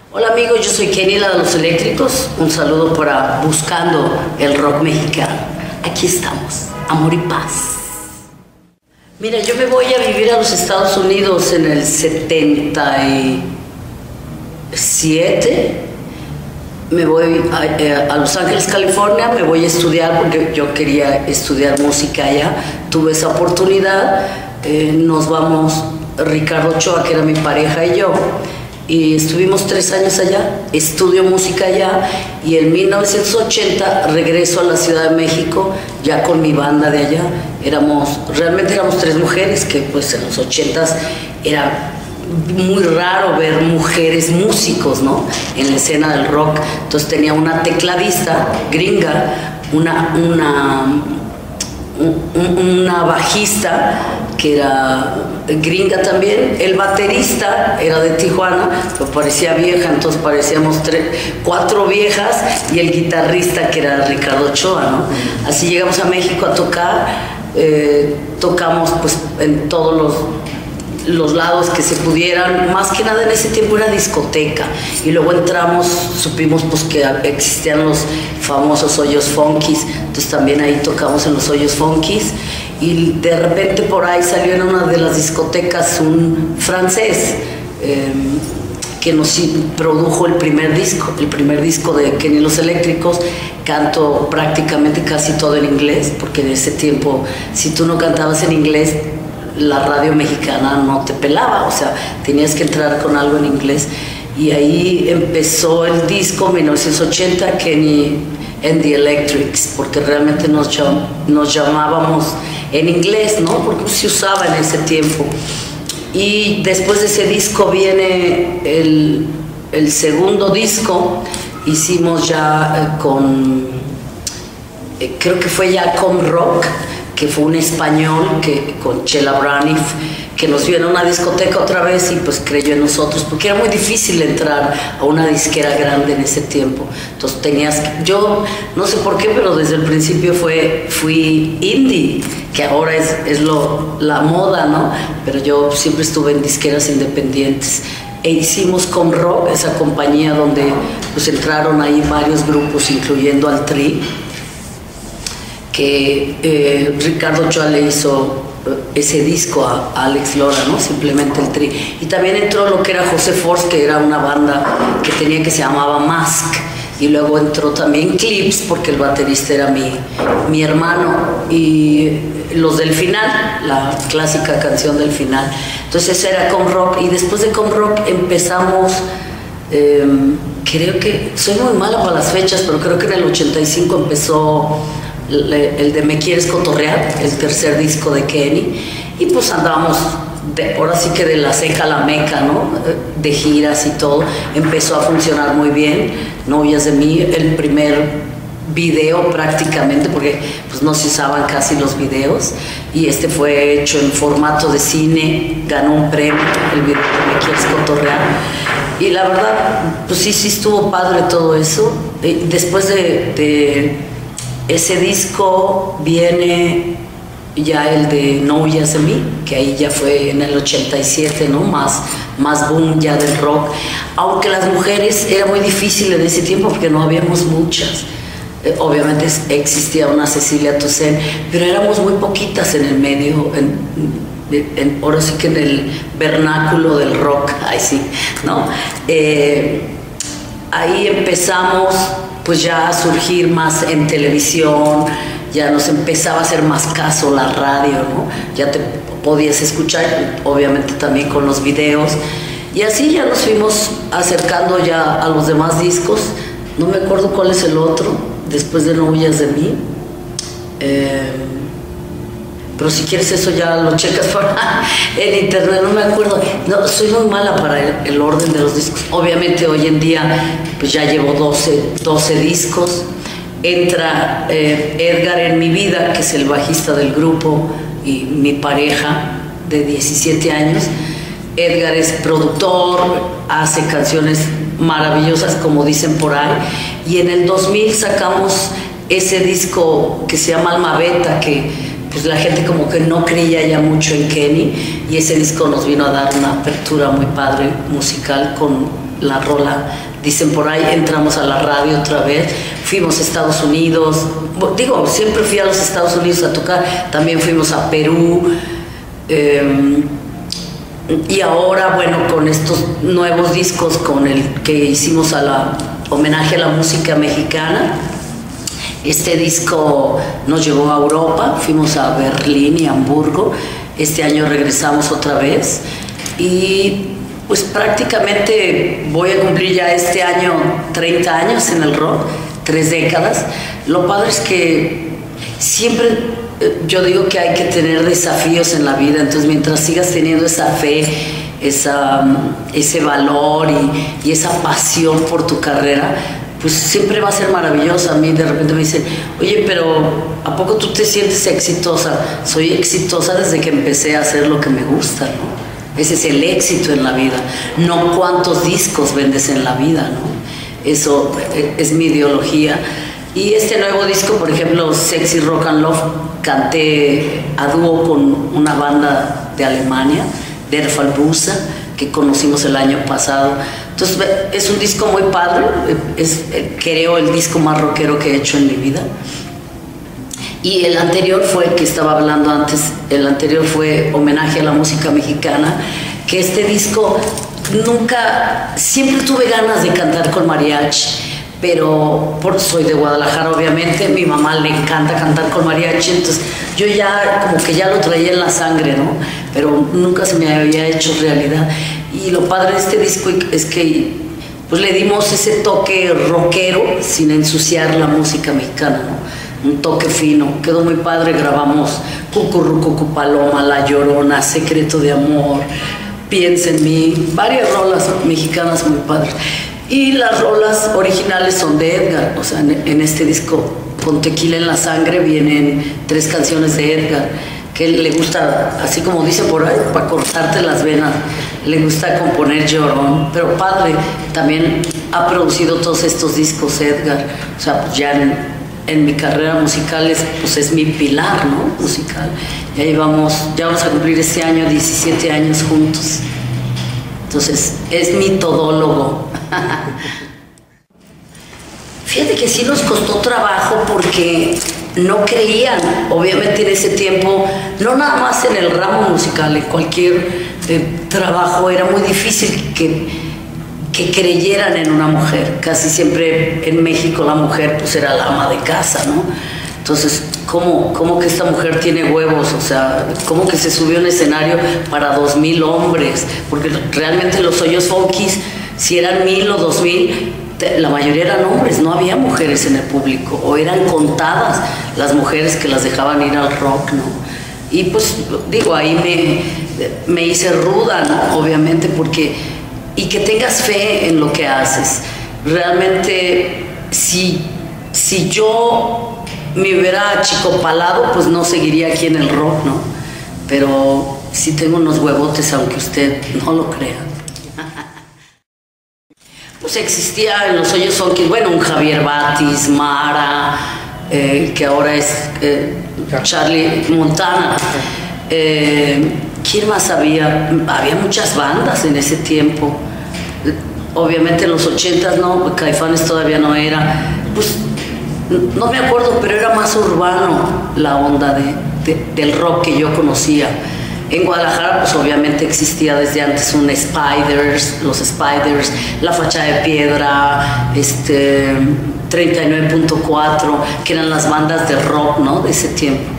Hola amigos, yo soy Kenny, la de los eléctricos. Un saludo para Buscando el Rock Mexicano. Aquí estamos, amor y paz. Mira, yo me voy a vivir a los Estados Unidos en el 77. Me voy a Los Ángeles, California. Me voy a estudiar porque yo quería estudiar música allá. Tuve esa oportunidad. Nos vamos, Ricardo Ochoa, que era mi pareja, y yo. Y estuvimos 3 años allá, estudio música allá, y en 1980 regreso a la Ciudad de México, ya con mi banda de allá. Realmente éramos 3 mujeres, que pues en los 80s era muy raro ver mujeres músicos, ¿no? En la escena del rock. Entonces tenía una tecladista gringa, una bajista que era gringa también, el baterista era de Tijuana, pero parecía vieja, entonces parecíamos 4 viejas, y el guitarrista que era Ricardo Ochoa, ¿no? Así llegamos a México a tocar, tocamos pues en todos los lados que se pudieran. Más que nada en ese tiempo era discoteca, y luego supimos pues que existían los famosos hoyos funkis, entonces también ahí tocamos en los hoyos funkis, y de repente por ahí salió en una de las discotecas un francés que nos produjo el primer disco de Kenny Los Eléctricos. Canto prácticamente casi todo en inglés, porque en ese tiempo si tú no cantabas en inglés la radio mexicana no te pelaba, o sea, tenías que entrar con algo en inglés. Y ahí empezó el disco, 1980, Kenny and the Electrics, porque realmente nos llamábamos en inglés, ¿no? Porque se usaba en ese tiempo. Y después de ese disco viene el segundo disco. Hicimos ya creo que fue ya Com Rock, que fue un español con Chela Braniff, que nos vio en una discoteca otra vez y pues creyó en nosotros, porque era muy difícil entrar a una disquera grande en ese tiempo. Entonces yo no sé por qué, pero desde el principio fui indie, que ahora es la moda, ¿no? Pero yo siempre estuve en disqueras independientes. E hicimos Com Rock, esa compañía donde pues entraron ahí varios grupos, incluyendo al Tri, que Ricardo Ochoa le hizo ese disco a Alex Lora, ¿no? Simplemente el Tri. Y también entró lo que era José Force, que era una banda que se llamaba Mask. Y luego entró también Clips, porque el baterista era mi hermano. Y los del final, la clásica canción del final. Entonces ese era Com Rock. Y después de Com Rock empezamos, creo que, soy muy mala para las fechas, pero creo que en el 85 empezó el de Me Quieres Cotorrear, el tercer disco de Kenny, y pues andábamos ahora sí que de la seca a la meca, ¿no? De giras y todo. Empezó a funcionar muy bien. Novias de mí, el primer video prácticamente, porque pues no se usaban casi los videos, y este fue hecho en formato de cine, ganó un premio, el video de Me Quieres Cotorrear, y la verdad pues sí estuvo padre todo eso. Después de ese disco viene ya el de No Huyas de Mí, que ahí ya fue en el 87, ¿no? Más boom ya del rock. Aunque las mujeres era muy difícil en ese tiempo porque no habíamos muchas. Obviamente existía una Cecilia Toussaint, pero éramos muy poquitas en el medio, ahora sí que en el vernáculo del rock, ahí sí, ¿no? Ahí empezamos pues ya a surgir más en televisión, ya nos empezaba a hacer más caso la radio, ¿no? Ya te podías escuchar, obviamente también con los videos, y así ya nos fuimos acercando ya a los demás discos. No me acuerdo cuál es el otro, después de No Huyas de Mí, pero si quieres eso ya lo checas en internet, no me acuerdo. No, soy muy mala para el orden de los discos. Obviamente hoy en día pues ya llevo 12 discos. Entra Edgar en mi vida, que es el bajista del grupo y mi pareja de 17 años. Edgar es productor, hace canciones maravillosas, como dicen por ahí, y en el 2000 sacamos ese disco que se llama Alma Beta, que pues la gente como que no creía ya mucho en Kenny, y ese disco nos vino a dar una apertura muy padre musical con la rola, dicen por ahí, entramos a la radio otra vez, fuimos a Estados Unidos, digo, siempre fui a los Estados Unidos a tocar, también fuimos a Perú, y ahora, bueno, con estos nuevos discos, con el que hicimos homenaje a la música mexicana, este disco nos llevó a Europa, fuimos a Berlín y Hamburgo, este año regresamos otra vez y pues prácticamente voy a cumplir ya este año 30 años en el rock, 3 décadas. Lo padre es que siempre yo digo que hay que tener desafíos en la vida, entonces mientras sigas teniendo esa fe, ese valor y esa pasión por tu carrera, pues siempre va a ser maravillosa. A mí de repente me dicen, oye, pero ¿a poco tú te sientes exitosa? Soy exitosa desde que empecé a hacer lo que me gusta, ¿no? Ese es el éxito en la vida, no cuántos discos vendes en la vida, ¿no? Eso es mi ideología. Y este nuevo disco, por ejemplo, Sexy Rock and Love, canté a dúo con una banda de Alemania, Der Fallbusa, que conocimos el año pasado. Entonces es un disco muy padre, es creo el disco más rockero que he hecho en mi vida. Y el anterior fue, que estaba hablando antes, el anterior fue homenaje a la música mexicana, que este disco siempre tuve ganas de cantar con mariachi, pero soy de Guadalajara obviamente, mi mamá le encanta cantar con mariachi, entonces yo ya como que ya lo traía en la sangre, ¿no? Pero nunca se me había hecho realidad. Y lo padre de este disco es que pues le dimos ese toque rockero sin ensuciar la música mexicana, ¿no? Un toque fino, quedó muy padre. Grabamos Cucurrucucu Paloma, La Llorona, Secreto de Amor, Piensa en mí, varias rolas mexicanas muy padres. Y las rolas originales son de Edgar, o sea, en este disco Con Tequila en la Sangre vienen 3 canciones de Edgar, que le gusta, así como dice por ahí, para cortarte las venas, le gusta componer llorón, pero padre, también ha producido todos estos discos Edgar, o sea, pues ya en mi carrera musical pues es mi pilar, ¿no? Musical. Ya vamos a cumplir este año 17 años juntos. Entonces, es mi todólogo. Fíjate que sí nos costó trabajo porque no creían, obviamente en ese tiempo, no nada más en el ramo musical, en cualquier trabajo era muy difícil que creyeran en una mujer. Casi siempre en México la mujer pues era la ama de casa, ¿no? Entonces, ¿cómo que esta mujer tiene huevos? O sea, ¿cómo que se subió a un escenario para 2000 hombres? Porque realmente los Hoyos Funkis, si eran 1000 o 2000, la mayoría eran hombres, no había mujeres en el público, o eran contadas las mujeres que las dejaban ir al rock, ¿no? Y pues, digo, ahí me hice ruda, ¿no? Obviamente, porque... Y que tengas fe en lo que haces. Realmente, si yo me hubiera achicopalado, pues no seguiría aquí en el rock, ¿no? Pero sí tengo unos huevotes, aunque usted no lo crea. Pues existía en los Hoyos Funkis, bueno, un Javier Batis, Mara, que ahora es Charlie Montana. ¿Quién más había? Había muchas bandas en ese tiempo. Obviamente en los 80s no, Caifanes todavía no era. Pues no me acuerdo, pero era más urbano la onda del rock que yo conocía. En Guadalajara, pues obviamente existía desde antes los Spiders, La Facha de Piedra, 39.4, que eran las bandas de rock, ¿no? De ese tiempo.